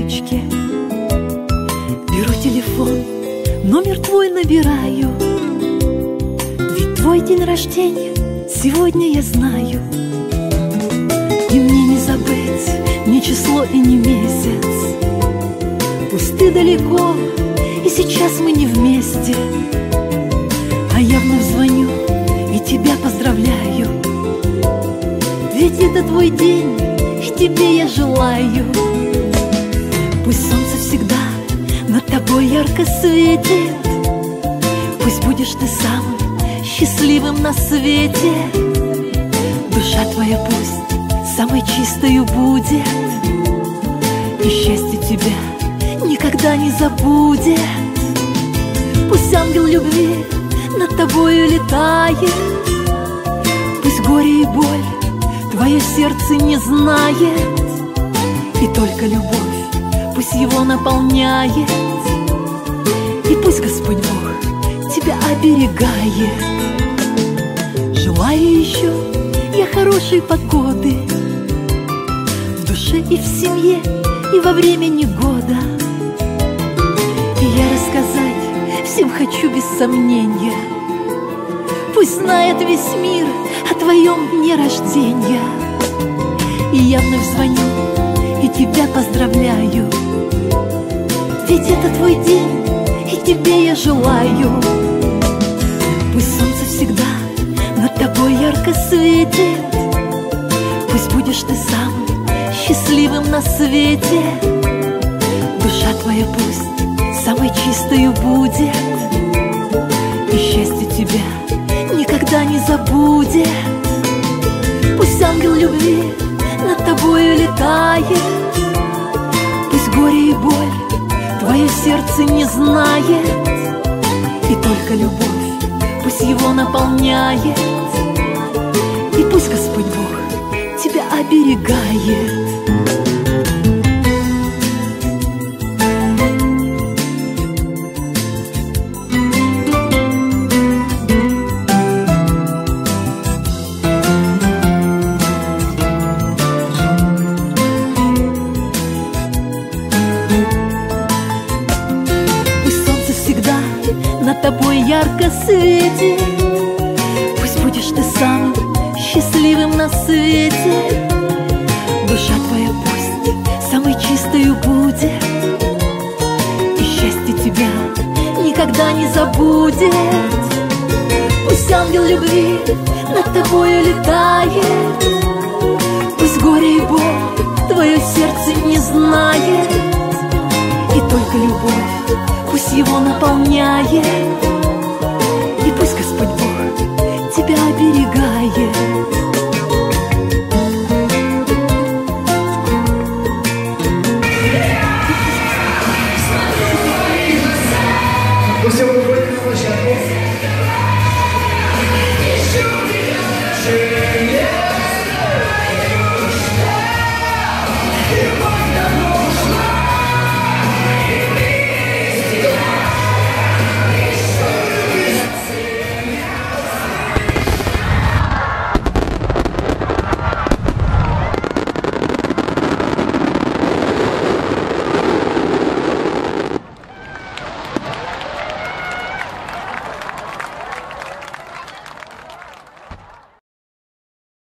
ручке. Беру телефон, номер твой набираю. Ведь твой день рождения сегодня я знаю. И мне не забыть ни число и ни месяц. Пусть ты далеко, и сейчас мы не вместе, а я вновь звоню и тебя поздравляю. Ведь это твой день, и тебе я желаю. Пусть солнце всегда над тобой ярко светит. Пусть будешь ты самым счастливым на свете. Душа твоя пусть самой чистою будет, и счастье тебя никогда не забудет. Пусть ангел любви над тобою летает. Пусть горе и боль твое сердце не знает, и только любовь пусть его наполняет. И пусть Господь Бог тебя оберегает. Желаю еще я хорошей погоды в душе и в семье, и во время негода. И я рассказать всем хочу без сомнения. Пусть знает весь мир о твоем дне рождения. И я вновь звоню и тебя поздравляю. Ведь это твой день, и тебе я желаю. Пусть солнце всегда над тобой ярко светит. Пусть будешь ты самым счастливым на свете. Душа твоя пусть самой чистою будет, и счастье тебя никогда не забудет. Пусть ангел любви над тобою летает. Пусть горе и боль твое сердце не знает, и только любовь пусть его наполняет. И пусть Господь Бог тебя оберегает. Над тобой ярко светит. Пусть будешь ты самым счастливым на свете. Душа твоя пусть самой чистою будет, и счастье тебя никогда не забудет. Пусть ангел любви над тобою летает. Пусть горе и боль твое сердце не знает, и только любовь пусть его наполняет. И пусть Господь Бог тебя оберегает.